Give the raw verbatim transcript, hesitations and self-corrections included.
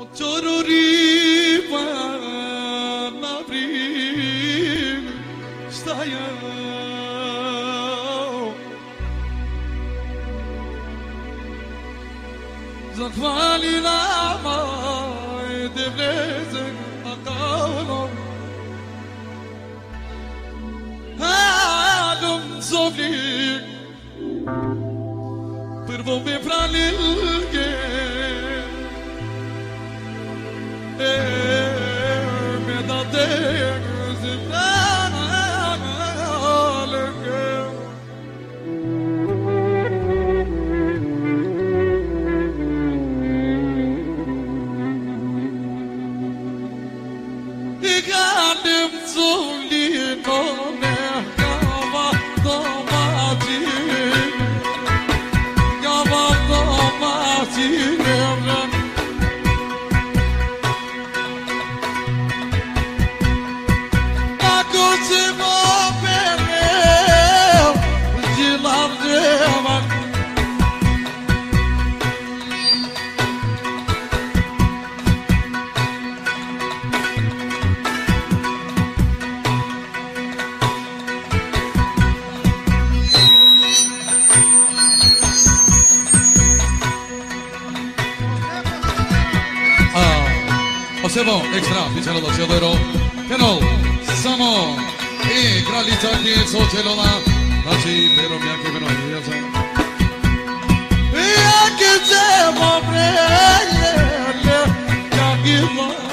Cioruriva navrim staya Zahvali lama devlezen akalo Halum zovlik Prvo me pralilge Me da te zipranalge İgandim zulino ne kava domati Kava domati Osebo, extra, piccolo do Teodoro, Tenol, Samo, e Kraljica Kjeco Čelola, znači, pero mjake veno, ja sam. Ja ke ćemo prelje, ja